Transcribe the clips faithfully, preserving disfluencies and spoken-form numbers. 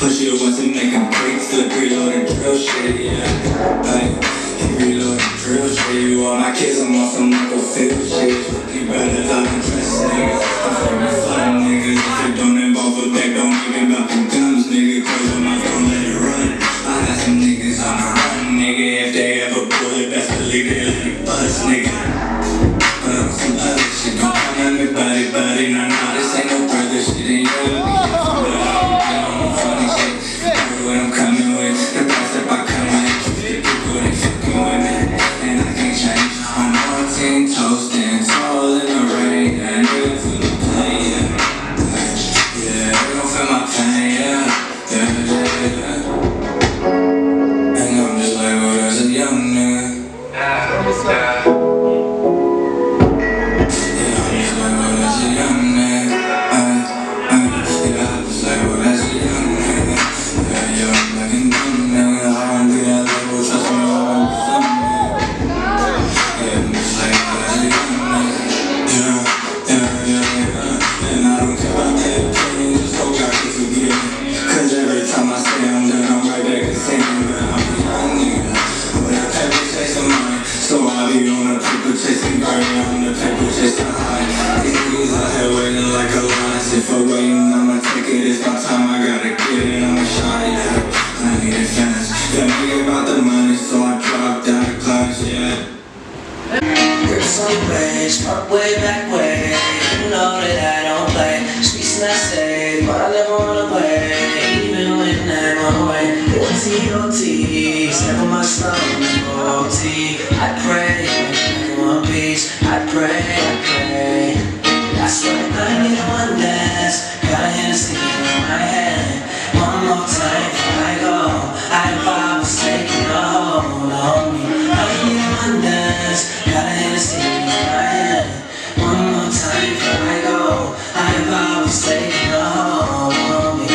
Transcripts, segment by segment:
Push it once and make him quick, flip, reload and drill shit, yeah. Hey, he reload and drill shit. You all my kids, I'm on some Michael Field shit. You better love and trust niggas. I'm fucking fun niggas. If it don't involve a back, don't give about them guns, nigga. Cause I'm not gonna let it run. I got some niggas on the run, nigga. If they ever pull it, best believe they let it bust, nigga. But I'm some other shit, don't come at me, buddy, buddy. Nah, nah, this ain't no brother shit, ain't no other shit. But I'm down on funny shit. Know what I'm coming with. The price that I come with. The people they fucking with me. And I can't change. I'm all ten toasting, tall in the rain. And they gon' feel the pain, yeah. Yeah, they gon' feel my pain, yeah. Yeah, yeah, yeah. And I'm just like, oh, that's a young nigga. Yeah, yeah. So I be on the paper chasing burning on the paper chasing high. These niggas out here waiting like a line. If I'm waiting, I'ma take it. It's my time, I gotta get it. I'ma shine, yeah. I need it fast. Yeah, nigga about the money, so I dropped out of class, yeah. There's some rage, fuck way back way. You know that I don't play. Streets not safe, but I never wanna play. Even when I'm on the way. O T O T, step on my slow O T. I pray, make one piece. I pray, I pray. That's what I need one dance. Got a Hennessy in my hand. One more time before I go. I thought I was taking a hold on me. I need one dance. Got a Hennessy in my hand. One more time before I go. I thought I was taking a hold on me.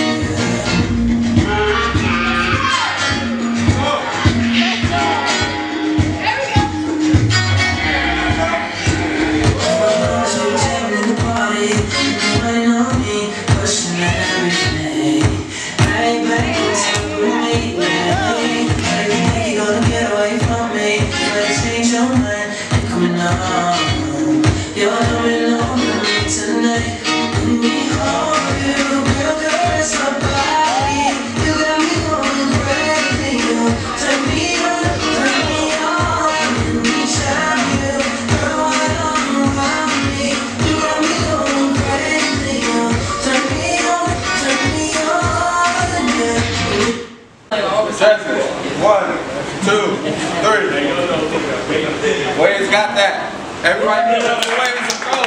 You're coming home with me tonight. Let me hold you, girl, caress my body. You got me going crazy. You turn me on, turn me on. Let me shine you, girl, why don't you want me? You got me going crazy. You turn me on, turn me on, yeah. One, two, three. Wade's got that. Everybody move up the way.